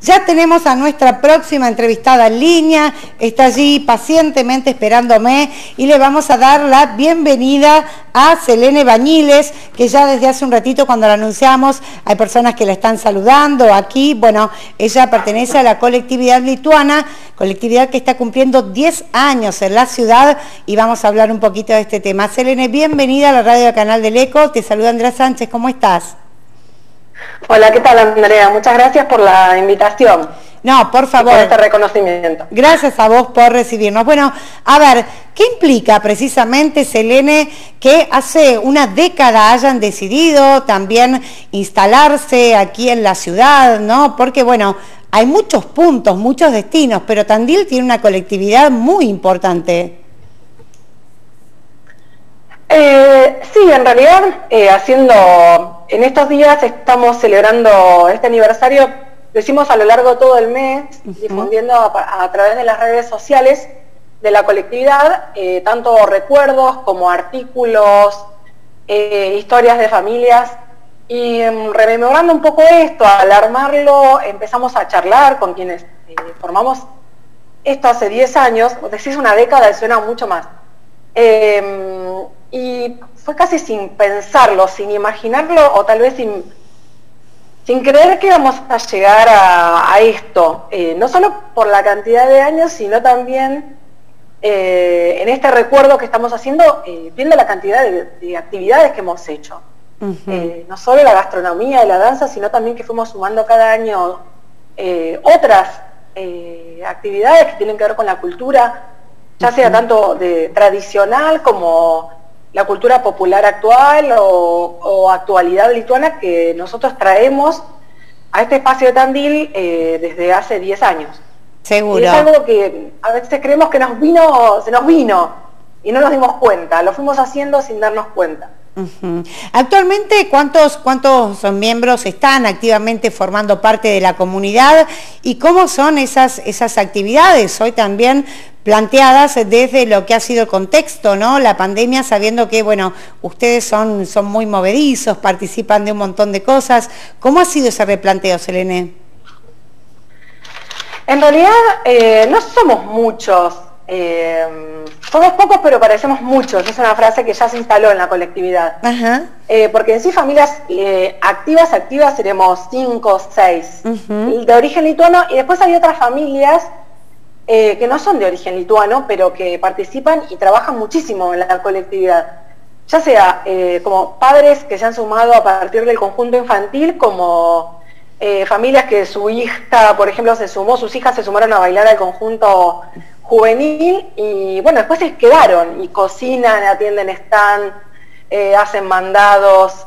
Ya tenemos a nuestra próxima entrevistada en línea, está allí pacientemente esperándome y le vamos a dar la bienvenida a Selene Bañiles, que ya desde hace un ratito cuando la anunciamos hay personas que la están saludando aquí. Bueno, ella pertenece a la colectividad lituana, colectividad que está cumpliendo 10 años en la ciudad y vamos a hablar un poquito de este tema. Selene, bienvenida a la radio del Canal del Eco, te saluda Andrea Sánchez, ¿cómo estás? Hola, ¿qué tal, Andrea? Muchas gracias por la invitación. No, por favor. Por este reconocimiento. Gracias a vos por recibirnos. Bueno, a ver, ¿qué implica precisamente, Selene, que hace una década hayan decidido también instalarse aquí en la ciudad, ¿no? Porque, bueno, hay muchos puntos, muchos destinos, pero Tandil tiene una colectividad muy importante. Sí, en realidad, en estos días estamos celebrando este aniversario, lo hicimos a lo largo de todo el mes, difundiendo a través de las redes sociales de la colectividad, tanto recuerdos como artículos, historias de familias, y rememorando un poco esto, al armarlo empezamos a charlar con quienes formamos esto hace 10 años, decís una década y suena mucho más. Y fue casi sin pensarlo, sin imaginarlo, o tal vez sin creer que íbamos a llegar a esto, no solo por la cantidad de años, sino también en este recuerdo que estamos haciendo, viendo la cantidad de actividades que hemos hecho. No solo la gastronomía y la danza, sino también que fuimos sumando cada año otras actividades que tienen que ver con la cultura, ya sea tanto de tradicional como la cultura popular actual o actualidad lituana que nosotros traemos a este espacio de Tandil desde hace 10 años. Seguro. Y es algo que a veces creemos que se nos vino y no nos dimos cuenta, lo fuimos haciendo sin darnos cuenta. Actualmente, ¿cuántos miembros están activamente formando parte de la comunidad y cómo son esas actividades hoy también planteadas desde lo que ha sido el contexto, ¿no? La pandemia, sabiendo que, bueno, ustedes son muy movedizos, participan de un montón de cosas. ¿Cómo ha sido ese replanteo, Selene? En realidad no somos muchos. Somos pocos pero parecemos muchos, es una frase que ya se instaló en la colectividad. Porque en sí familias activas seremos 5 o 6 de origen lituano, y después hay otras familias que no son de origen lituano pero que participan y trabajan muchísimo en la colectividad, ya sea como padres que se han sumado a partir del conjunto infantil, como familias que su hija, por ejemplo, sus hijas se sumaron a bailar al conjunto juvenil y bueno, después se quedaron y cocinan, atienden stand, hacen mandados.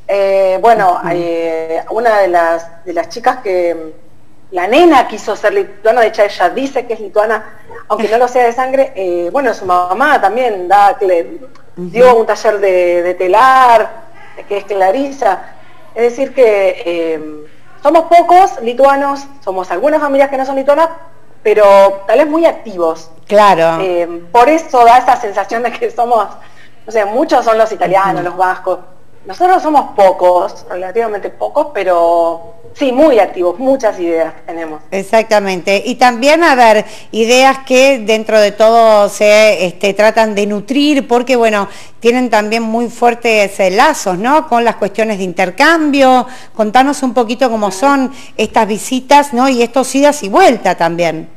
Una de las chicas que la nena quiso ser lituana, de hecho ella dice que es lituana, aunque no lo sea de sangre. Su mamá también dio un taller de telar, que es Clarisa. Es decir que somos pocos lituanos, somos algunas familias que no son lituanas, pero tal vez muy activos. Claro. Por eso da esa sensación de que somos, no sé, muchos son los italianos, los vascos. Nosotros somos pocos, relativamente pocos, pero sí, muy activos, muchas ideas tenemos. Exactamente. Y también, a ver, ideas que dentro de todo se tratan de nutrir, porque, bueno, tienen también muy fuertes lazos, ¿no? Con las cuestiones de intercambio. Contanos un poquito cómo son estas visitas, ¿no? Y estos idas y vueltas también.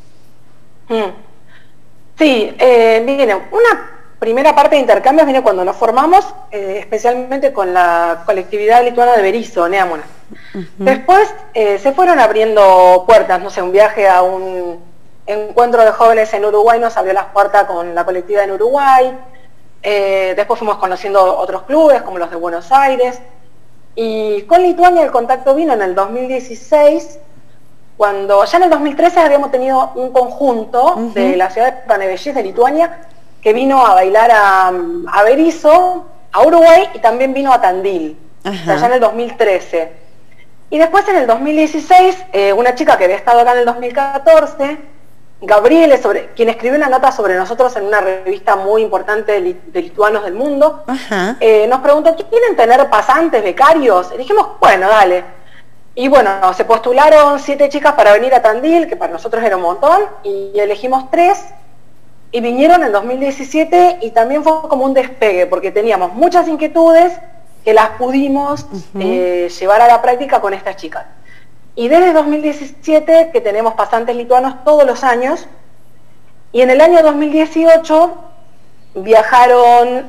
Sí, miren, una primera parte de intercambios viene cuando nos formamos, especialmente con la colectividad lituana de Berisso, Neamuna. Después se fueron abriendo puertas, no sé, un viaje a un encuentro de jóvenes en Uruguay nos abrió las puertas con la colectividad en Uruguay. Después fuimos conociendo otros clubes como los de Buenos Aires. Y con Lituania el contacto vino en el 2016, cuando ya en el 2013 habíamos tenido un conjunto de la ciudad de Panevėžys de Lituania que vino a bailar a Berisso, a Uruguay, y también vino a Tandil, o sea, ya en el 2013. Y después en el 2016, una chica que había estado acá en el 2014, Gabriele, quien escribió una nota sobre nosotros en una revista muy importante de lituanos del mundo, nos preguntó, ¿quieren tener pasantes, becarios? Y dijimos, bueno, dale. Y bueno, se postularon 7 chicas para venir a Tandil, que para nosotros era un montón, y elegimos 3, y vinieron en 2017, y también fue como un despegue, porque teníamos muchas inquietudes que las pudimos llevar a la práctica con estas chicas. Y desde 2017 que tenemos pasantes lituanos todos los años, y en el año 2018 viajaron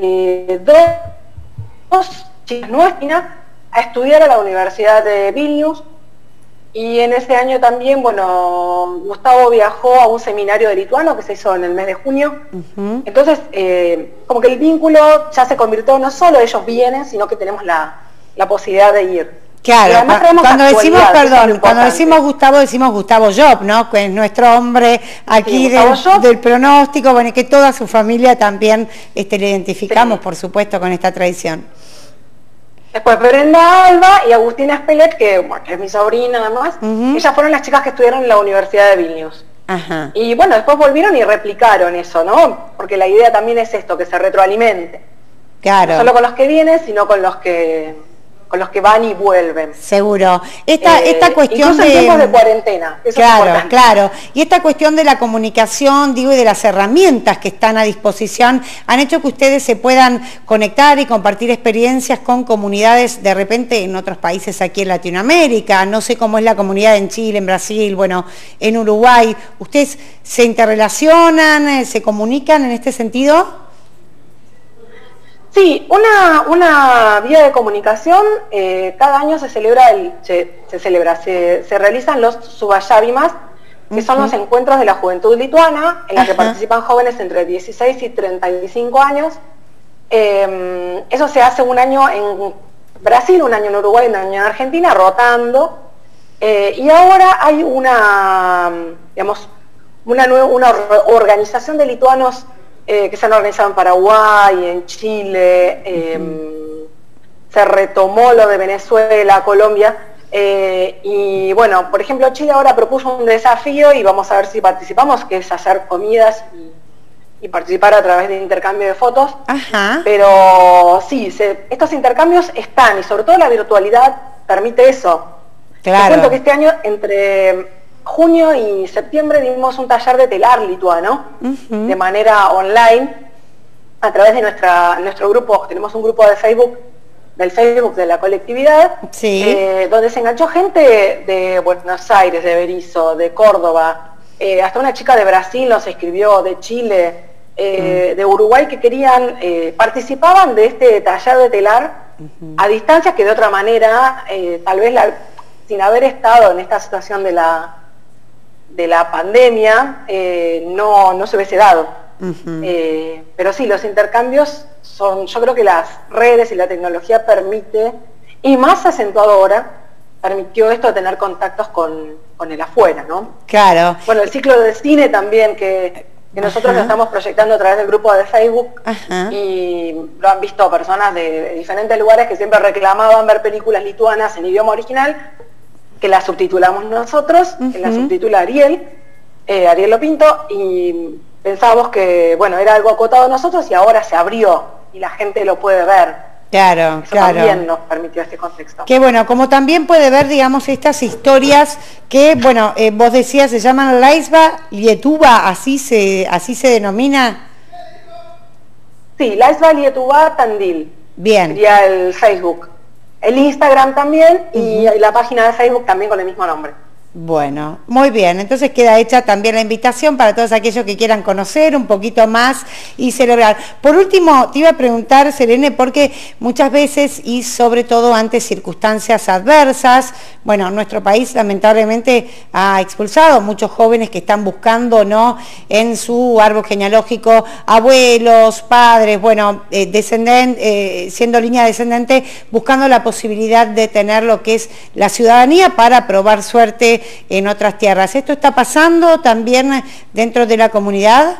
dos chicas nuestras a estudiar a la Universidad de Vilnius, y en ese año también, bueno, Gustavo viajó a un seminario de lituano que se hizo en el mes de junio. Entonces, como que el vínculo ya se convirtió, no solo ellos vienen, sino que tenemos la posibilidad de ir. Claro, cuando decimos, perdón, cuando decimos Gustavo Job, ¿no? Que es nuestro hombre aquí sí, del pronóstico, bueno, y que toda su familia también le identificamos, sí, por supuesto, con esta tradición. Después Brenda Alba y Agustina Spelet, que bueno, es mi sobrina además, ellas fueron las chicas que estudiaron en la Universidad de Vilnius. Y bueno, después volvieron y replicaron eso, ¿no? Porque la idea también es esto, que se retroalimente. Claro. No solo con los que vienen, sino con los que van y vuelven. Seguro. Esta cuestión incluso en tiempos de cuarentena. Eso claro, claro. Y esta cuestión de la comunicación, digo, y de las herramientas que están a disposición, han hecho que ustedes se puedan conectar y compartir experiencias con comunidades de repente en otros países aquí en Latinoamérica. No sé cómo es la comunidad en Chile, en Brasil, bueno, en Uruguay. ¿Ustedes se interrelacionan, se comunican en este sentido? Sí, una vía de comunicación, cada año se realizan los Suvayavimas, que son los encuentros de la juventud lituana, en la que participan jóvenes entre 16 y 35 años. Eso se hace un año en Brasil, un año en Uruguay, un año en Argentina, rotando. Y ahora hay una organización de lituanos que se han organizado en Paraguay, en Chile, se retomó lo de Venezuela, Colombia, y bueno, por ejemplo, Chile ahora propuso un desafío y vamos a ver si participamos, que es hacer comidas y participar a través de intercambio de fotos. Pero sí, estos intercambios están, y sobre todo la virtualidad permite eso. Claro. Te cuento que este año, entre junio y septiembre, dimos un taller de telar lituano de manera online a través de nuestro grupo. Tenemos un grupo de Facebook, del Facebook de la colectividad, donde se enganchó gente de Buenos Aires, de Berisso, de Córdoba, hasta una chica de Brasil nos escribió, de Chile, de Uruguay, que querían, participaban de este taller de telar a distancia, que de otra manera, tal vez sin haber estado en esta situación de la pandemia, no se hubiese dado. Pero sí, los intercambios son, yo creo que las redes y la tecnología permite, y más acentuado ahora, permitió esto de tener contactos con el afuera, ¿no? Claro. Bueno, el ciclo de cine también, que nosotros lo estamos proyectando a través del grupo de Facebook, y lo han visto personas de diferentes lugares que siempre reclamaban ver películas lituanas en idioma original, que la subtitulamos nosotros, que la subtitula Ariel Lopinto, y pensábamos que, bueno, era algo acotado a nosotros y ahora se abrió y la gente lo puede ver. Claro, eso también nos permitió este contexto. Que bueno, como también puede ver, digamos, estas historias que, bueno, vos decías, se llaman Laisva Lietuva, así se denomina. Sí, Laisva Lietuva Tandil. Bien. Sería el Facebook. El Instagram también, y la página de Facebook también con el mismo nombre. Bueno, muy bien, entonces queda hecha también la invitación para todos aquellos que quieran conocer un poquito más y celebrar. Por último, te iba a preguntar, Selene, porque muchas veces, y sobre todo ante circunstancias adversas, bueno, nuestro país lamentablemente ha expulsado muchos jóvenes que están buscando, ¿no?, en su árbol genealógico, abuelos, padres, bueno, siendo línea descendente, buscando la posibilidad de tener lo que es la ciudadanía para probar suerte en otras tierras. ¿Esto está pasando también dentro de la comunidad?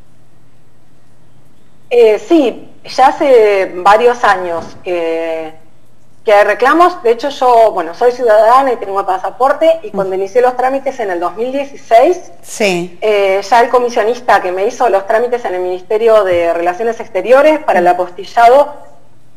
Sí, ya hace varios años que reclamos. De hecho, yo, bueno, soy ciudadana y tengo el pasaporte, y cuando inicié los trámites en el 2016, ya el comisionista que me hizo los trámites en el Ministerio de Relaciones Exteriores para el apostillado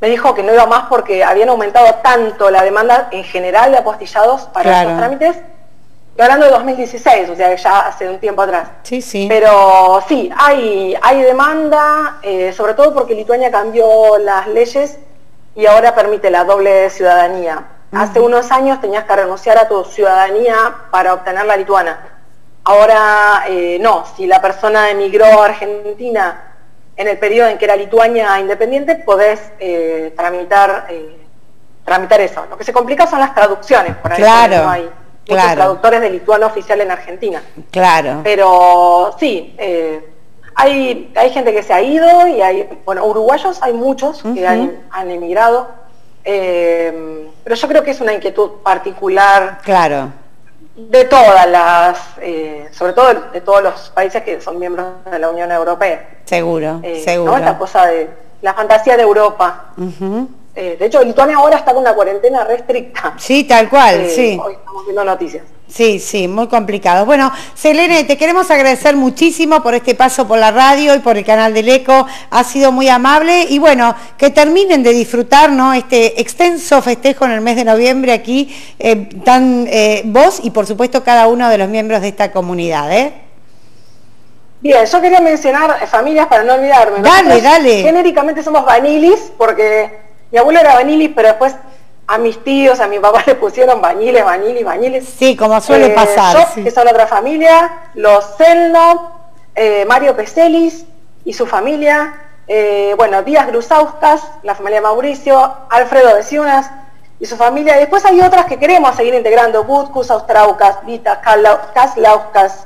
me dijo que no iba más porque habían aumentado tanto la demanda en general de apostillados para estos trámites. Estoy hablando de 2016, o sea, ya hace un tiempo atrás. Sí, sí. Pero sí, hay demanda, sobre todo porque Lituania cambió las leyes y ahora permite la doble ciudadanía. Hace unos años tenías que renunciar a tu ciudadanía para obtener la lituana. Ahora no, si la persona emigró a Argentina en el periodo en que era Lituania independiente, podés tramitar eso. Lo que se complica son las traducciones, por ahí no hay muchos traductores de lituano oficial en Argentina. Claro. Pero sí, hay gente que se ha ido y bueno, uruguayos hay muchos que han emigrado, pero yo creo que es una inquietud particular. De todas las, sobre todo de todos los países que son miembros de la Unión Europea. Seguro. ¿No? Esta cosa de la fantasía de Europa. De hecho, Lituania ahora está con una cuarentena restricta. Sí, tal cual, sí. Hoy estamos viendo noticias. Sí, sí, muy complicado. Bueno, Selene, te queremos agradecer muchísimo por este paso por la radio y por el canal del ECO. Ha sido muy amable y bueno, que terminen de disfrutar, ¿no?, este extenso festejo en el mes de noviembre aquí, vos y por supuesto cada uno de los miembros de esta comunidad, Bien, yo quería mencionar familias para no olvidarme. Dale. Genéricamente somos Vanilis, porque mi abuelo era Vanilis, pero después a mis tíos, a mi papá le pusieron Vaniles. Sí, como suele pasar. Que son otra familia, los Celno, Mario Peselis y su familia, bueno, Díaz Grusauskas, la familia Mauricio, Alfredo Veciunas y su familia. Y después hay otras que queremos seguir integrando, Butkus, Austraukas, Vita, Kaslauskas,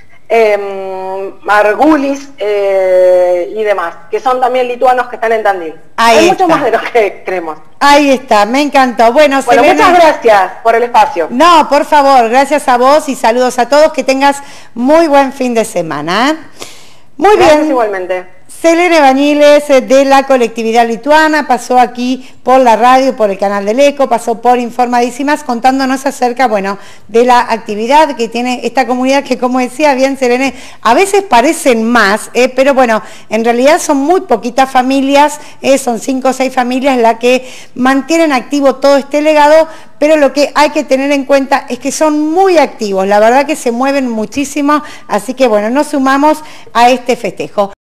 Margulis y demás, que son también lituanos que están en Tandil. Hay mucho más de lo que creemos. Ahí está, me encantó. Bueno, Selene, muchas gracias por el espacio. No, por favor, gracias a vos y saludos a todos, que tengas muy buen fin de semana. Muy gracias, bien. Igualmente. Selene Bañiles, de la colectividad lituana, pasó aquí por la radio, por el canal del ECO, pasó por Informadísimas, contándonos acerca, bueno, de la actividad que tiene esta comunidad, que como decía bien Selene, a veces parecen más, pero bueno, en realidad son muy poquitas familias, son 5 o 6 familias las que mantienen activo todo este legado, pero lo que hay que tener en cuenta es que son muy activos, la verdad que se mueven muchísimo, así que bueno, nos sumamos a este festejo.